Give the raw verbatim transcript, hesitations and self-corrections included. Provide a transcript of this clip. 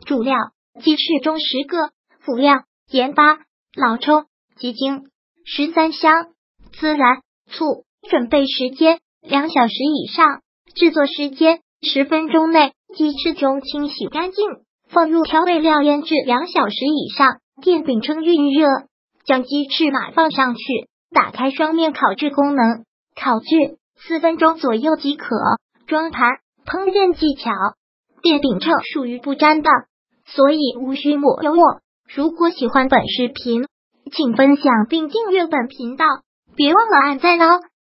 主料：鸡翅中十个，辅料：盐巴、老抽、鸡精、十三香、孜然、醋。准备时间：两小时以上。制作时间：十分钟内。鸡翅中清洗干净，放入调味料腌制两小时以上。电饼铛预热，将鸡翅码放上去，打开双面烤制功能，烤制四分钟左右即可。装盘。烹饪技巧：电饼铛属于不粘的，所以无需抹油抹。如果喜欢本视频，请分享并订阅本频道，别忘了按赞哦。